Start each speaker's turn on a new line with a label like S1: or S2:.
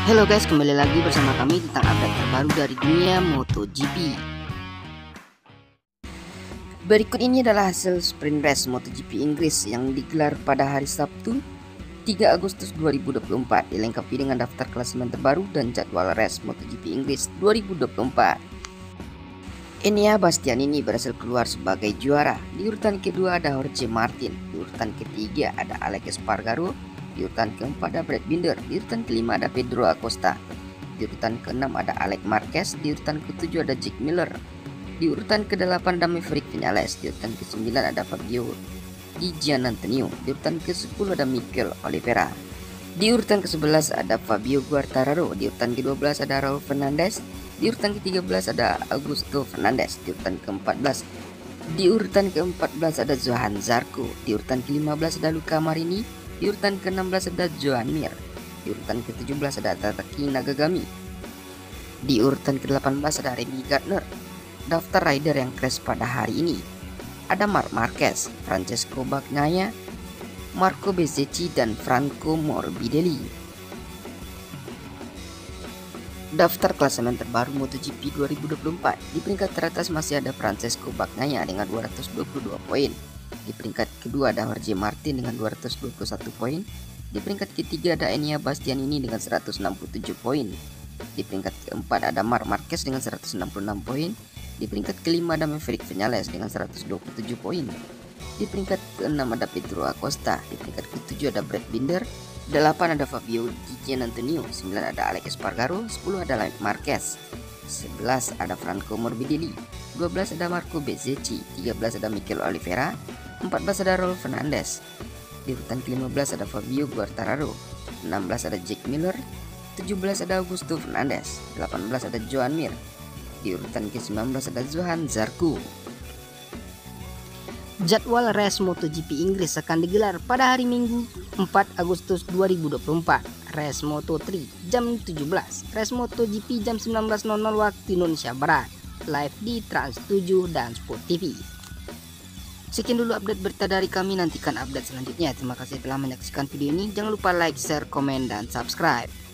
S1: Halo guys, kembali lagi bersama kami tentang update terbaru dari dunia MotoGP. Berikut ini adalah hasil sprint race MotoGP Inggris yang digelar pada hari Sabtu 3 Agustus 2024, dilengkapi dengan daftar klasemen terbaru dan jadwal race MotoGP Inggris 2024. Enea Bastianini berhasil keluar sebagai juara. Di urutan kedua ada Jorge Martin, di urutan ketiga ada Alex Espargaro, di urutan keempat ada Brad Binder, di urutan kelima ada Pedro Acosta, di urutan keenam ada Alex Marquez, di urutan ketujuh ada Jack Miller, di urutan ke-8 ada Maverick Vinales, di urutan ke-9 ada Fabio Di Giannantonio, di urutan ke-10 ada Mikel Oliveira, di urutan ke-11 ada Fabio Quartararo, di urutan ke-12 ada Raul Fernandez, di urutan ke-13 ada Augusto Fernandez, di urutan ke-14 ada Johan Zarco, di urutan ke-15 ada Luca Marini, di urutan ke-16 ada Joan Mir, di urutan ke-17 ada Tataki Nakagami, di urutan ke-18 ada Remy Gardner. Daftar rider yang crash pada hari ini ada Marc Marquez, Francesco Bagnaia, Marco Bezzecchi, dan Franco Morbidelli. Daftar klasemen terbaru MotoGP 2024. Di peringkat teratas masih ada Francesco Bagnaia dengan 222 poin. Di peringkat kedua ada Jorge Martin dengan 221 poin. Di peringkat ketiga ada Enea Bastianini dengan 167 poin. Di peringkat keempat ada Marc Marquez dengan 166 poin. Di peringkat kelima ada Maverick Vinales dengan 127 poin. Di peringkat keenam ada Pedro Acosta. Di peringkat ketujuh ada Brad Binder. 8 ada Fabio Di Giannantonio. 9 ada Alex Espargaro. 10 ada Alex Marquez. 11 ada Franco Morbidelli. 12 ada Marco Bezzecchi. 13 ada Mikel Oliveira. 14 ada Raul Fernandez. Di urutan ke-15 ada Fabio Quartararo. 16 ada Jack Miller. 17 ada Augusto Fernandez. 18 ada Joan Mir. Di urutan ke-19 ada Johan Zarco. Jadwal race MotoGP Inggris akan digelar pada hari Minggu 4 Agustus 2024. Race Moto3 jam 17, race MotoGP jam 19.00 waktu Indonesia Barat. Live di Trans 7 dan Sport TV. Sekian dulu update berita dari kami, nantikan update selanjutnya. Terima kasih telah menyaksikan video ini. Jangan lupa like, share, komen, dan subscribe.